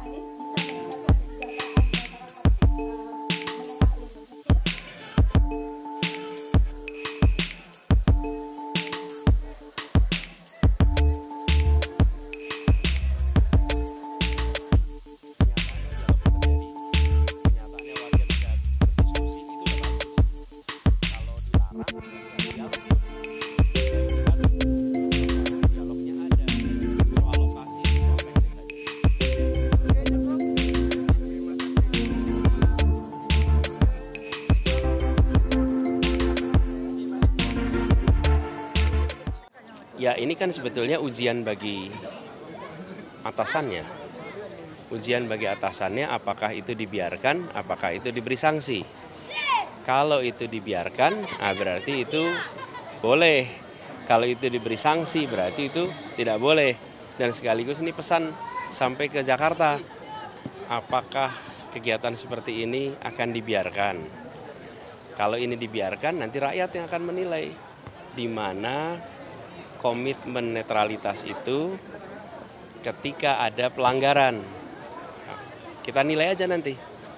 Ya, ini kan sebetulnya ujian bagi atasannya. Ujian bagi atasannya apakah itu dibiarkan, apakah itu diberi sanksi. Kalau itu dibiarkan, berarti itu boleh. Kalau itu diberi sanksi, berarti itu tidak boleh. Dan sekaligus ini pesan sampai ke Jakarta. Apakah kegiatan seperti ini akan dibiarkan? Kalau ini dibiarkan, nanti rakyat yang akan menilai di mana komitmen netralitas itu ketika ada pelanggaran. Kita nilai aja nanti.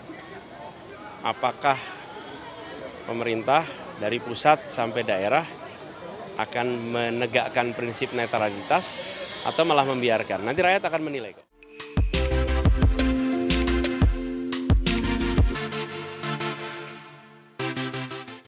Apakah pemerintah dari pusat sampai daerah akan menegakkan prinsip netralitas atau malah membiarkan. Nanti rakyat akan menilai.